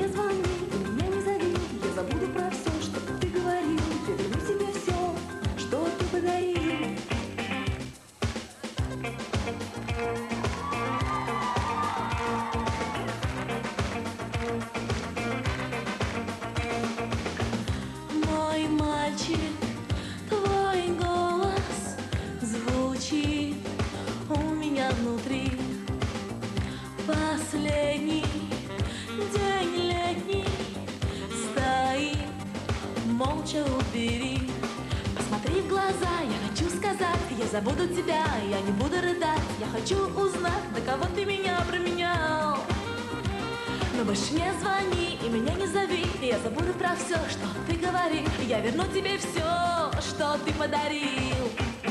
не звони, и меня не зови. Я забуду про все, что ты говорил. Я верну тебе все, что ты подарил. Мой мальчик, твой голос звучит у меня внутри. Последний день летний стоит, молча убери. Посмотри в глаза, я хочу сказать, я забуду тебя, я не буду рыдать. Я хочу узнать, на кого ты меня променял. Но больше не звони и меня не зови. Я забуду про все, что ты говорил. Я верну тебе все, что ты подарил.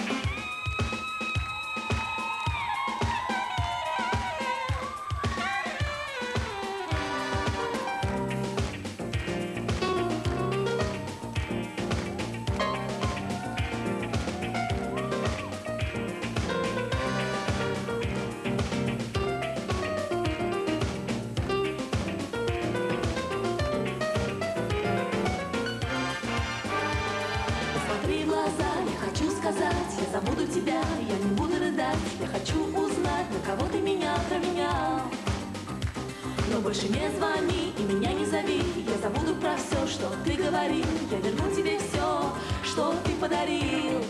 Я забуду тебя, я не буду рыдать. Я хочу узнать, на кого ты меня променял. Но больше не звони и меня не зови. Я забуду про все, что ты говорил. Я верну тебе все, что ты подарил.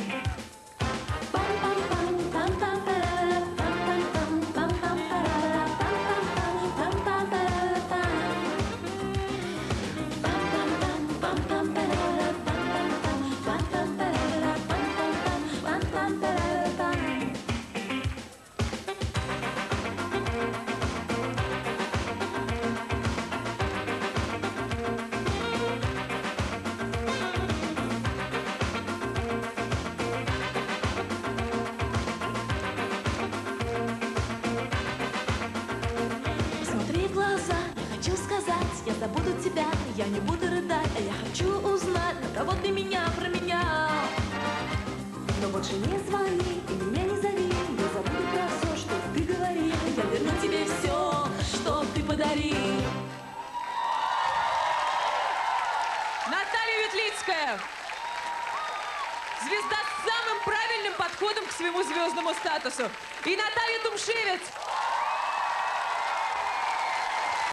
Я забуду тебя, я не буду рыдать. А я хочу узнать, на кого ты меня променял. Но больше не звони и меня не зови. Я забуду про все, что ты говорил. Я верну тебе все, что ты подарил. Наталья Ветлицкая, звезда с самым правильным подходом к своему звездному статусу. И Наталья Тумшевец.